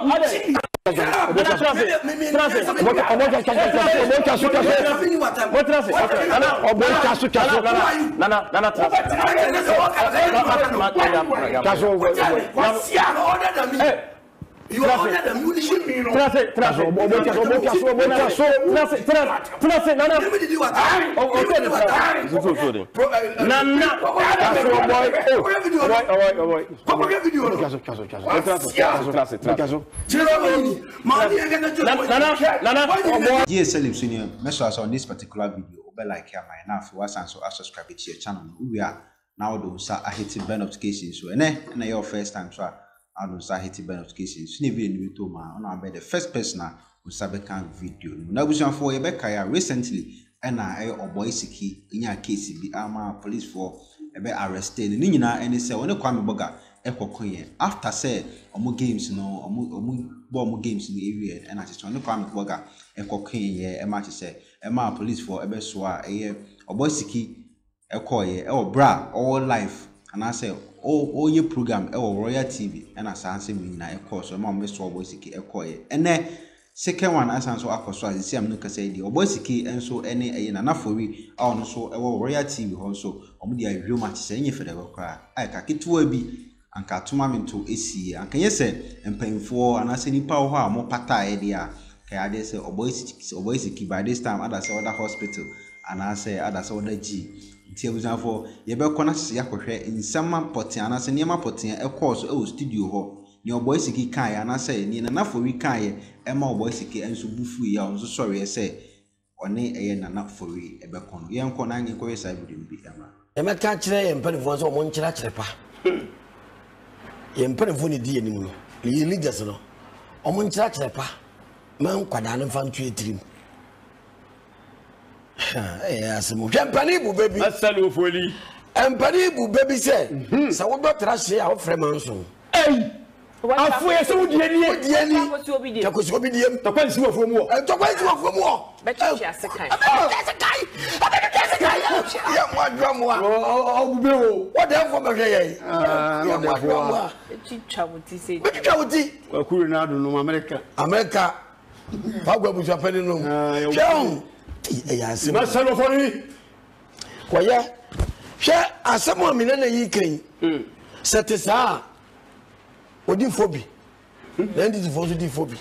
You are under the munition. On this particular video, like here now if you want to subscribe to your channel. We are now those are hitting bell notifications. So and your first time so I don't say hitting bell notifications. So never new to man. On the first person who sabekan video. Now we shall for Rebecca recently and I or boy siki in your case be arma police for arrested. Nina and they say when you come boga after say omo games no omo games in the area and I just want to come boga e match say Emma police for Ebeswa or boy siki bra all life and I say all your program Royal TV and I say me na so Emma Mr. Boy siki and then second one as so akoso as see am no say the boy siki and so any na for we on so Royal TV also omo dey review match say any for the kra I ka kitwa bi anka tuma minto esi anka yese empemfo anase nipa ho a mo pata e dia ka ade say oboysiki by this time other say other hospital anase other say other G nti abuzanfo ye be kona se yakohwe nsama poten anase niema poten e course e studio ho ni oboysiki kan ya anase ni na for we kan ye e ma oboysiki enso bufu ya onso sorry e say one eye na for we e be kono ye nko na nyi ko we say video bi ama e me kan kire ye mpanifo so mo nkira kire pa ye mpanifo ni die ni mu ye leaders no omo nkira kire pa man kwada no fantu etirim asemo empani bu baby asalo foli empani bu baby say sa wo do tra hye a wo frɛ manso afu ye se wo die ni takosi obi diem takwansi wo fomu o takwansi wo fomu o be twa ase kai ya mo adwamu a o bube o what the for me hwe ye ya mo adwamu a twa wuti se twa wuti akuru na do no America pagwa bu japani no hwe ya asemo masalo fori koya hwe asemo amina na yi kan sete saa odi fobi na ndi foso di fobi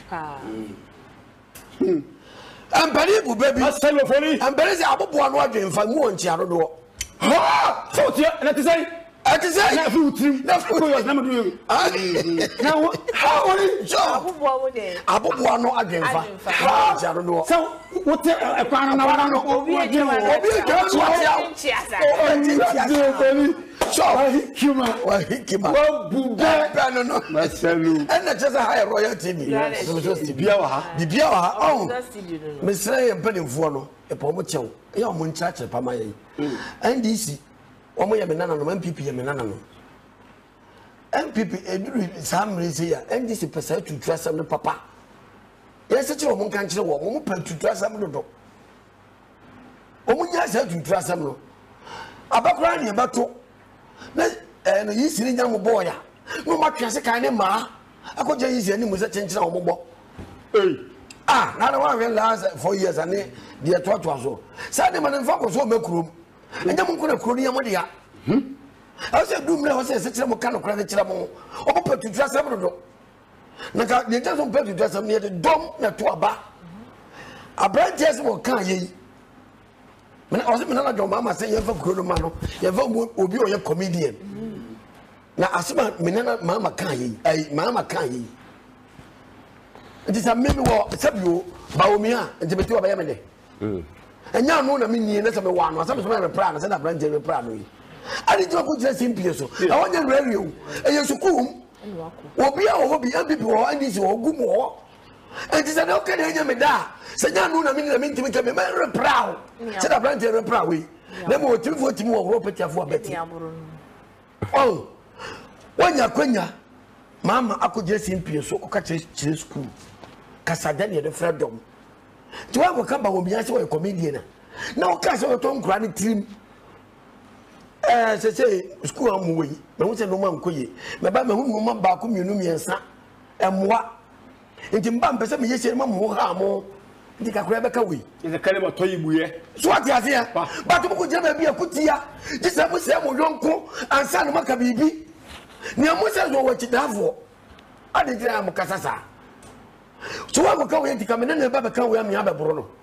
ampari bu baby masalo fori ampari se abobo anu adwenfa mu onchi arodo ha so ti na ti say na futim na ko yo na madu na wo ha woni jo abobo anu adwenfa ha arodo so what ekwan na wana no obi ejo so hikima wa buba no masalu and just a high Royal TV bibia wa ha oh mesra ye mpanimfo no e pa mo chew e o mo nchache pa ma ye NDC o mo ye menana no MPP ye menana no MPP eduru samre se ya NDC pesa tutu asam no papa ye se che o mo kan kire wo mo pa tutu asam no do o mo nya sa tutu asam no abakura ne bato na no yisiri nya mo boya no matwase kan ne ma akoje yisi ani musa chenchira wo mo na na wa last 4 years ane de to so sa de man fa ko so mekurom enya mo nkona kuro ni ya mo de ya ase dumre ho se chira mo kan kura ne chira mo o mo petutu asem no do na ka de taso petutu asem ne de dom na to aba abrantes mo kan ye mena o se mena na joma ma se ye fa kuro ma no ye fa obi o ye comedian na asema mena na mama kan ye mama kan ye ndisa memi wo sabio baomi a ntebeti wa ba ye me de enya no na mini na se me wa no asema so me pra na se na branje me pra no yi ani ti ko jira simpie so na wonya radio eye sukum obi a wo bi MPP wo andi si wo gumu wo ndisa na o ka enya me da se nya no na mini na minti me ka me pra se na branje me pra we na mo tilfo timi wo property afo abeti oh wonya kwanya mama akojira simpie so o ka chire school kasada ne de freedom ti wa ko kamba wo biya se wo comedian na o ka se o to nkura ni trim se school amu we me hu se no man koye me ba me hu no man ba ko mienu miensa emwa nti mba mpese me yese ma mo ha mo nti kakura be ka we is a kalema toyi buye so ati ase ya but mo ko je ba bi akutia jisa mo se mo yonko ansa no maka bibi ni mo se zo wo chidafo ade tira mo kasasa so wa ka we nti kamene ne ba be ka we am ya be boro no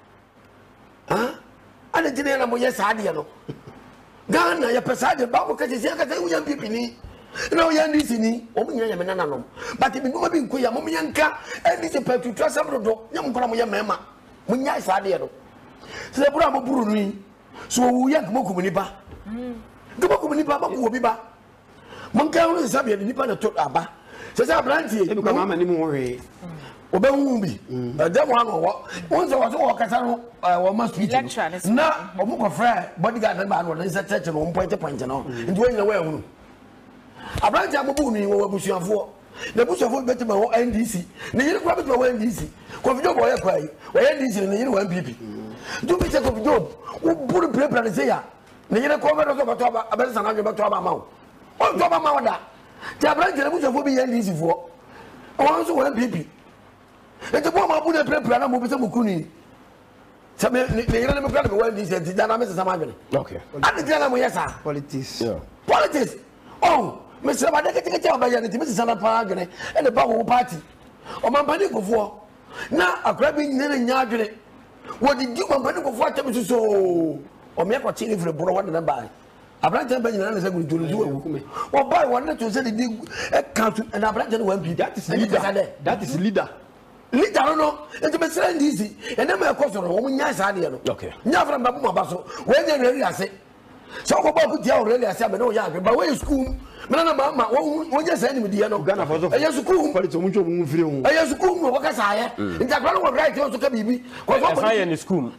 ha ade tira na mo yesa ade no Ghana ya pesade ba ko kaje sia ka sai uyan pipini na uyan disini o munya ya menana no but bi no bi nko ya mo nyanka eni se patu trasam do nyam kora mo ya mema munya sade no se buru am buru ni so wo ya ko ko ni ba ko ni ba ba ko bi ba mon ka wo sabe ni pa na to aba se sa brantie e bi ko mama ni mo we obenwu bi dem wa no won so wo kasa no wo ma speech na o mu ko fra bodyguard na ba no na se church no point no nti wo nyina wa ehunu abranti abubu ni wo abusuafo na abusuafo beti ma wo NDC na yiri kwa beti ma wo NDC ko video boy kwai wo NDC na yiri 1PP do be check of job wo buru prepare na say ya na yiri ko be do so bato abesa na bato aba ma wo o to aba ma wo da ti abranti na abusuafo bi NDC fo o so 1PP ete bo ma bu de prepare na mo bi se mukuni sabe ne yiri na me kwa na me 1DC ti da na me se sama adwene okay ade ti na mo yesa politics politics oh Mr. Badeke Obayani Timisi Sana Pagane and the Babu Party. O Mampanico for now a grabbing Nene Yadre. What did you Mampanico for Timisi so? Or make a chili for the Boro one and buy. A branch of Benjamin is going to do. Or buy one to say the council and a branch of one people. That is leader. That is leader. Leader, I don't know. It's a bit easy. And then my cousin, woman, yes, I don't. Okay. Never from Babu Basso. When they really are say. So go back to the already I said, no, yeah, but where is school? Mana mama won just send me the no Ghana for so ayesu ku for so mucho mu free hu ayesu ku mo waka saye nta kwa no right so ka bibi ko so fa in school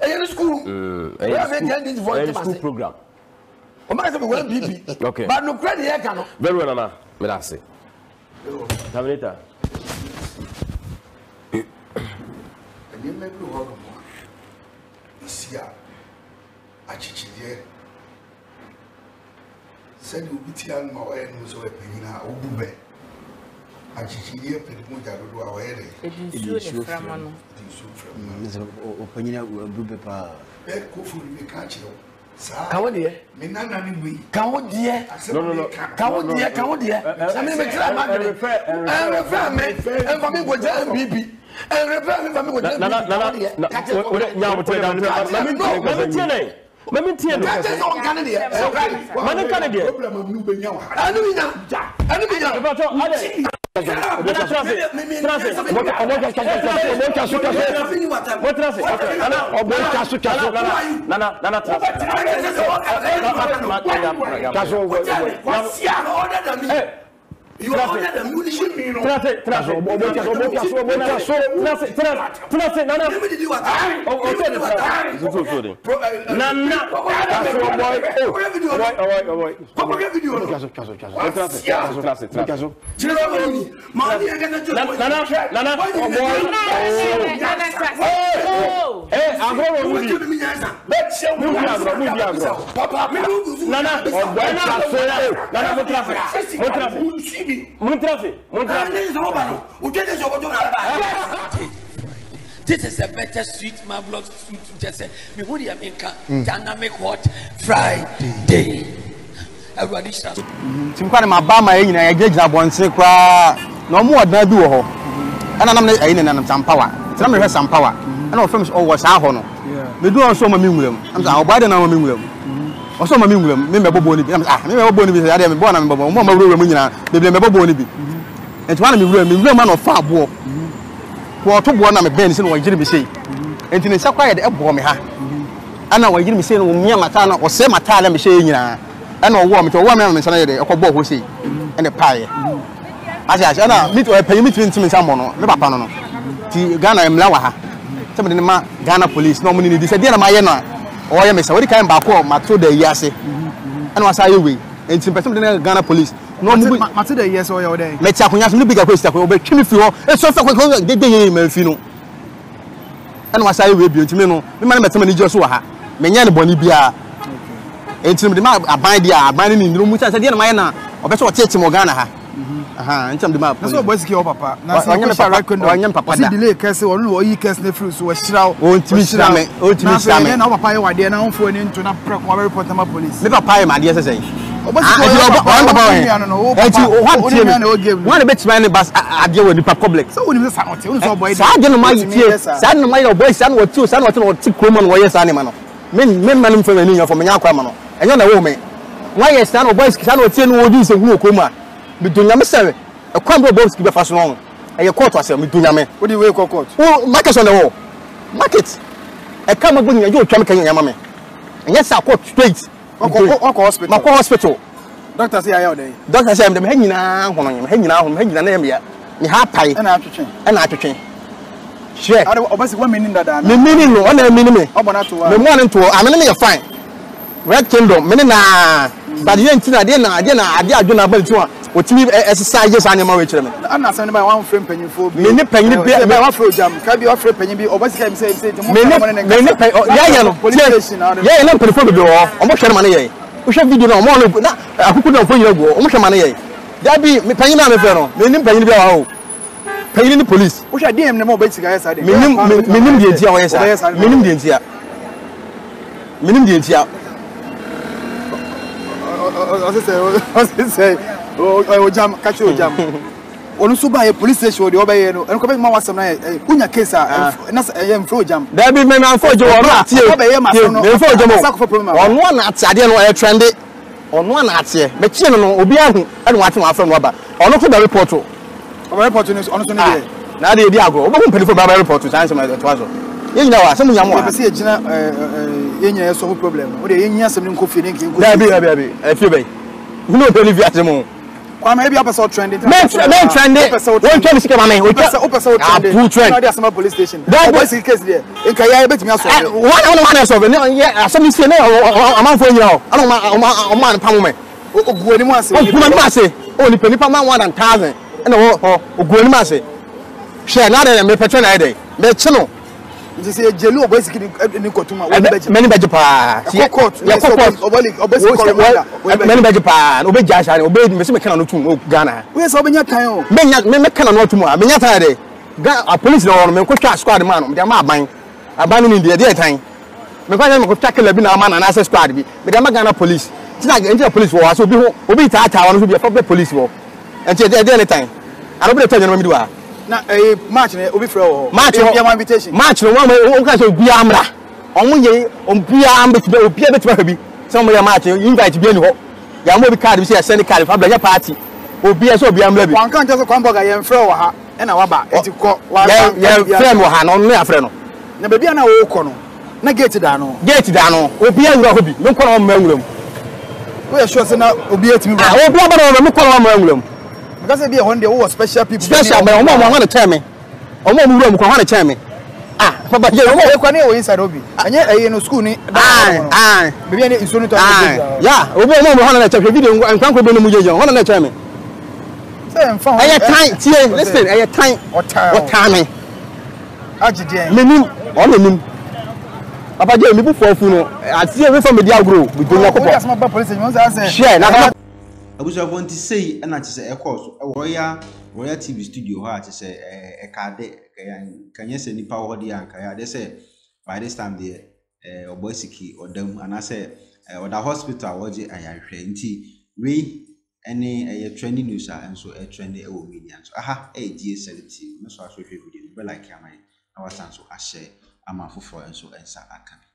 school program o ma say we wan bibi okay but no credit here can no very well na me da say tableta ani me bi ho mo isia achichide said you be tian ma oye no so epina obube achichide pedi mo jado do awere edisu frama no edisu opanyina obube pa e ko fu ni ka chiro sa ka wo de me nana ni bui ka wo de no ka wo de na me try ma gre and refer me and for me go ja MPP and refer me for me go ja MPP Mami tie no. Ka tell on Canada. Mani Canada. Problem mu be nya wa. Anu bi nya. But ade. You are under the munition me no. This is a better sweet marvelous sweet just say me who the America dynamic hot Friday. Everybody shout. Timkwane mabama yin na yagina bonse kwa no mo odan bi wo ho. Ana nam na yin na nam sampawa. Tina me hwe sampawa. Ana ofem so wo sa ho no. Me du on so ma mi nwuram. Am sa obade na ma mi nwuram. O so ma mi nwuram. Me mebobo ni bi. Am me mebobo ni bi ya de me bo na me bobo. Mo ma wura mu nyina. Beble mebobo ni bi. Enti wana me wura ma no fa abo. Ko to bo na me ben se no wajiri me sei. Enti ne sakwa ye de ebo me ha. Ana wajiri me sei no mia mata na o se mata na me sei nyina. Ana owo me to owo me nsa na ye de ekobọ ho sei. Ene paaye. Asa ana mi to pay mi twin nsa mo no me papa no no. Ti Ghana emla wa ha. Se me de ma Ghana police no mo ni di se de na ma ye no. O ye me se we kan ba ko ma to da yi ase. Ana wasa ye we. Enti person de Ghana police no mu mate da yes o ye o dey me tia konya so ni bigger question ko be twimi fi ho e so fa ko de ye ma fi no ana wasa ye we bi ntimi no me ma na metama ni je so wa ha me nya ne boni bia enti me de ma aban dia aban ni ndiro mu sa de na ma ye na obeso o tie mo Ghana ha aha ntam de ma police so boy siki o papa na so onye papa si delay case won no yi case na free so wa shiraw o ntimi shira me na papa ye wade na won fo ni nto na prek wa report na police me papa ye ma de sese papa no eti what tie me one bet man bas ade we nipa public so woni sa ote woni so boy sa ade no ma tie sa no ma ye boy sa no wati sa no wati kroma no wo ye sa ne ma no men manum fa mani yafo menya kwa ma no enyo na wo me why ye sa no boy sa no wati no wodi se hu okroma me dunya me se e kwa bro boss ki be fa so no e ye court ase me dunya me wodi we court o market on the wall market e ka ma bunya jo twam kan yama me enye sa court straight Mako hospital. Doctor say ayo dey. Doctor say dem ha nyina hono nyem, ha nyina na yem ya. Ni ha pai. Na atwetwe. Na atwetwe. Share. Ade obasi wa meaning dada. Me meaning no, na meaning me. Obona to wa. Me mo nto, amene me fine. Red Kingdom, me na but you ntina ade adwo na bal tu a. Otimi exercise anya ma we kire me. Ana asem ne ba wan frame panyinfo bi. Me ne panyin bi me wan frame jam. Ka bi wan frame panyin bi obasi ka mi say mo. Me ne ya no. Ya na panyinfo bi o. Omo hwere ma ne ye. We should video no more na akuku na fonyi agu o mo hwe ma ne ye da bi me panyin na me fe no me nim panyin bi a o panyin ni police we should DM ne mo be siga yesa de me nim de ntia o yesa me nim de ntia o se o jam catch o jam onu so ba ye police station de obaye no enko be ma wasem na unya case a na ye mfro jam da bi me na mfro jo ono atie obaye ma so no mfro jo mo ono na atiade no e trend ono na atie me chie no obi ahu e no wate no afro no aba ono ko da report o report no ono so ne ye na de di ago obo mpelifo ba report san se ma to aso ye nyina wa se mu nyamo a be se ye gina ye nya so problem o de ye nya asem ne nko fi ne nko da bi e fi be no believe ya mo kwa maybe up so trending men trending won tell me sika mama o pesa o trending na dey asema police station o boy see case there in ka ya betimi aso one so ne asem see na amanfo nyina o o man pam me oguani mu ase oguani mu ase o ni penipa man 1000 na o oguani mu ase share na dey me petrol na dey me chino nti se jelu obo esi ni kotuma wo beji many beji pa ya court obo esi kolomanda many beji pa obe jasha ni obe me se me kana no tum Ghana we se obenya tan o me kana no tum a me nya tan de a police na won me ko twa squad man me ma aban ni de tan me kwa me ko twa kala bi na ma na access squad bi me de ma Ghana police tina nti police wo so obi ta won so bi for police wo nti de anytime aro bi de tan no mi do na match ne obi frɛ wo match ya invitation match no wo ka so bia amra omo ye bia ambet be obi betima ka bi so mo ya match invite bi ani ho ya mo bi card bi say send card fa bla ya party obi so obi amra bi wan kan just come burger ye frɛ wo ha e na waba enti kɔ wa ya frɛ mo ha no no ya frɛ no na be bia na wo kɔ no na gate da no obi awura ho bi me kɔ no ma awuram wo ya sure say na obi etimi ba obi abara no me kɔ no ma awuram because be one day who was special people special but omo want to tell me omo mu room ko want to tell me papa je omo e kwa na e inside obi anye no school ni be be iso no to ya obi omo want to tell video nkwan ko be no mu jeje want to tell me say mfa aye time tie listen aye time what time agide menim papa je mi bu fofu no atie we from media grow we do yakopɔ we asma ba police you say share na abuso vonti sei na che se ekɔ so Royal TV studio ha che se ekade kanya se nipa ho de anka ya de se by this time there obosiki odam anase oda hospital woje ayanhwɛ nti we any trending news and so trending e wo media so aha GSL TV me so ahwehwɛ video be like am na wasan so a share ama foforo and so ensa aka